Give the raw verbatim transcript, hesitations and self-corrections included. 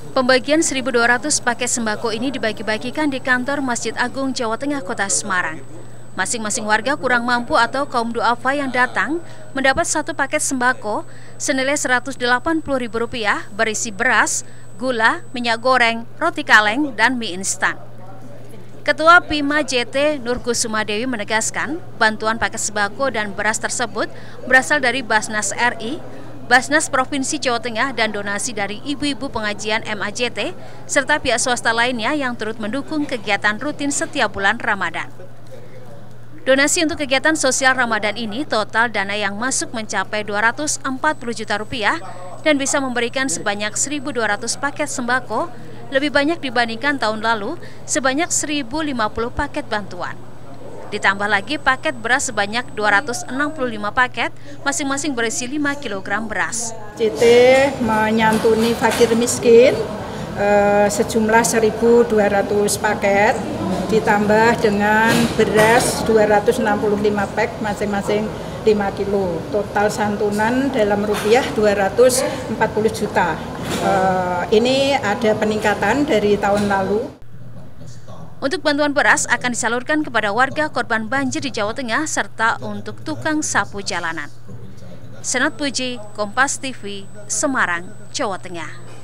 Pembagian seribu dua ratus paket sembako ini dibagi-bagikan di kantor Masjid Agung Jawa Tengah Kota Semarang. Masing-masing warga kurang mampu atau kaum duafa yang datang mendapat satu paket sembako senilai seratus delapan puluh ribu rupiah berisi beras, gula, minyak goreng, roti kaleng, dan mie instan. Ketua P I M A J T Nurkusuma Dewi menegaskan bantuan paket sembako dan beras tersebut berasal dari Basnas R I, Basnas Provinsi Jawa Tengah, dan donasi dari ibu-ibu pengajian M A J T serta pihak swasta lainnya yang turut mendukung kegiatan rutin setiap bulan Ramadan. Donasi untuk kegiatan sosial Ramadan ini total dana yang masuk mencapai dua ratus empat puluh juta rupiah dan bisa memberikan sebanyak seribu dua ratus paket sembako, lebih banyak dibandingkan tahun lalu sebanyak seribu lima puluh paket bantuan. Ditambah lagi paket beras sebanyak dua ratus enam puluh lima paket, masing-masing berisi lima kilogram beras. J T menyantuni fakir miskin eh, sejumlah seribu dua ratus paket, ditambah dengan beras dua ratus enam puluh lima pack masing-masing lima kilo. Total santunan dalam rupiah dua ratus empat puluh juta. Eh, ini ada peningkatan dari tahun lalu. Untuk bantuan beras akan disalurkan kepada warga korban banjir di Jawa Tengah serta untuk tukang sapu jalanan. Senat Puji, Kompas T V, Semarang, Jawa Tengah.